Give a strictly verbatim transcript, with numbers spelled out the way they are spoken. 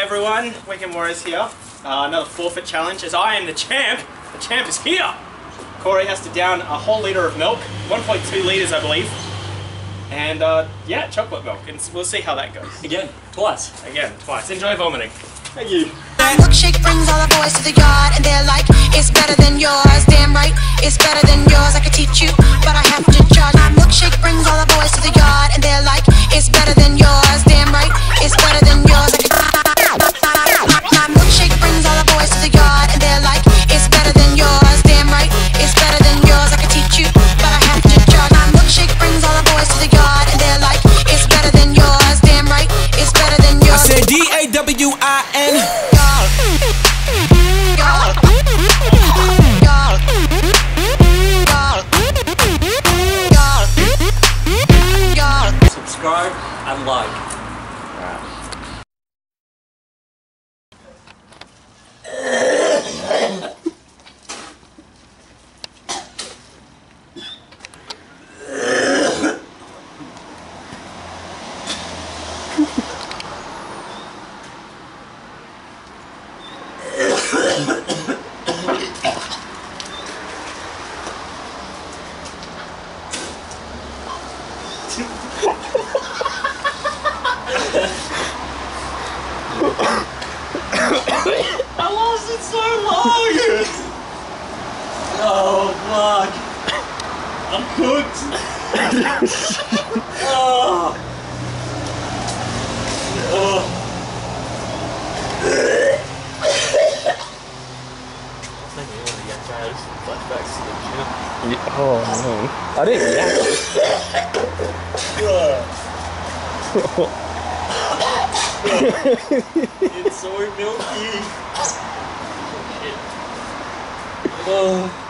everyone, Weekend Warriors here. Uh, another forfeit challenge as I am the champ. The champ is here. Corey has to down a whole litre of milk, one point two litres I believe. And uh, yeah, chocolate milk, and we'll see how that goes. Again, twice. Again, twice. Enjoy vomiting. Thank you. Milkshake brings all the boys to the yard and they're like, it's better than yours. Damn right, it's better than yours. I could teach you, but I have to charge. My milkshake brings all the boys to the yard and they're like, it's better than yours. Damn right, it's better than yours. I could... My milkshake brings all the boys to the yard and they're like, it's better than yours. Damn right, it's better than yours. I could teach you, but I have to charge. My milkshake brings all the boys to the yard and they're like, it's better than yours. Damn right, it's better than yours. I said D A W I N. Subscribe and like. I lost it so long! Oh, fuck. I'm cooked. Oh. Oh. Oh no. I didn't It's so milky. Oh.